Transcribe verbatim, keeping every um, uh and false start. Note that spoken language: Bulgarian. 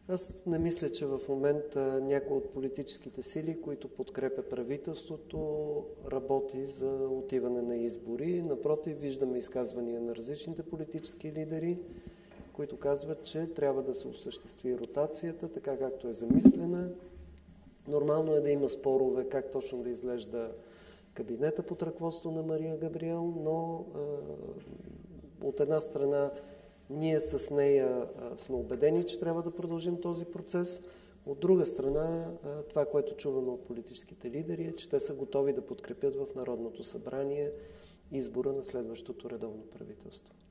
Аз не мисля, че в момента някои от политическите сили, които подкрепя правителството, работи за отиване на избори. Напротив, виждаме изказвания на различните политически лидери, които казват, че трябва да се осъществи ротацията, така както е замислена. Нормално е да има спорове как точно да изглежда кабинета под ръководство на Мария Габриел, но а, от една страна ние с нея а, сме убедени, че трябва да продължим този процес. От друга страна, а, това, което чуваме от политическите лидери, е, че те са готови да подкрепят в Народното събрание избора на следващото редовно правителство.